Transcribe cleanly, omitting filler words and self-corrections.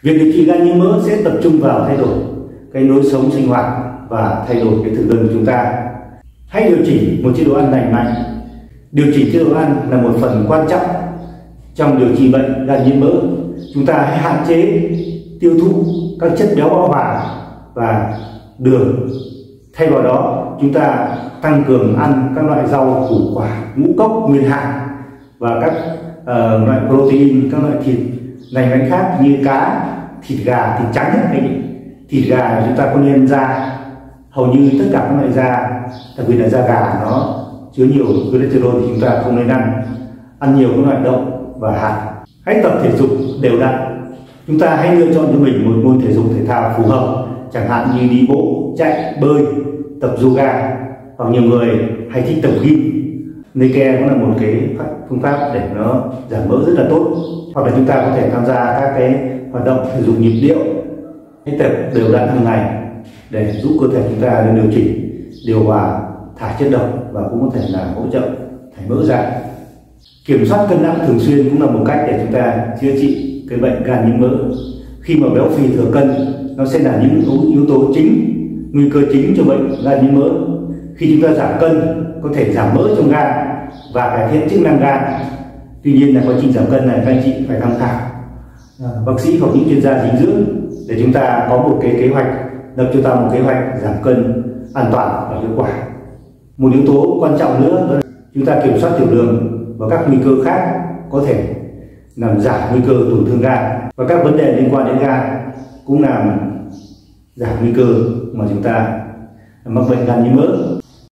Việc điều trị gan nhiễm mỡ sẽ tập trung vào thay đổi cái lối sống sinh hoạt và thay đổi cái thực đơn của chúng ta. Hãy điều chỉnh một chế độ ăn lành mạnh. Điều chỉnh chế độ ăn là một phần quan trọng trong điều trị bệnh gan nhiễm mỡ. Chúng ta hãy hạn chế tiêu thụ các chất béo bão hòa và đường. Thay vào đó, chúng ta tăng cường ăn các loại rau củ quả, ngũ cốc, nguyên hạt và các loại protein, các loại thịt lành mạnh khác như cá, thịt gà, thịt trắng hay thịt gà chúng ta có nên da. Hầu như tất cả các loại da, đặc biệt là da gà, nó chứa nhiều cholesterol thì chúng ta không nên ăn. Ăn nhiều các loại đậu và hạt. Hãy tập thể dục đều đặn. Chúng ta hãy lựa chọn cho mình một môn thể dục thể thao phù hợp, chẳng hạn như đi bộ, chạy, bơi, tập yoga, hoặc nhiều người hay thích tập gym. Nike cũng là một cái phương pháp để nó giảm mỡ rất là tốt. Hoặc là chúng ta có thể tham gia các cái hoạt động thể dục nhịp điệu, hãy tập đều đặn hàng ngày để giúp cơ thể chúng ta điều chỉnh, điều hòa, thải chất độc và cũng có thể là hỗ trợ thải mỡ ra. Kiểm soát cân nặng thường xuyên cũng là một cách để chúng ta chữa trị cái bệnh gan nhiễm mỡ. Khi mà béo phì thừa cân, nó sẽ là những yếu tố chính, nguy cơ chính cho bệnh gan nhiễm mỡ. Khi chúng ta giảm cân, có thể giảm mỡ trong gan và cải thiện chức năng gan. Tuy nhiên là quá trình giảm cân này các anh chị phải tham khảo bác sĩ hoặc những chuyên gia dinh dưỡng để chúng ta có một cái kế hoạch, lập cho ta một kế hoạch giảm cân an toàn và hiệu quả. Một yếu tố quan trọng nữa là chúng ta kiểm soát tiểu đường và các nguy cơ khác có thể làm giảm nguy cơ tổn thương gan, và các vấn đề liên quan đến gan cũng làm giảm nguy cơ mà chúng ta mắc bệnh gan nhiễm mỡ.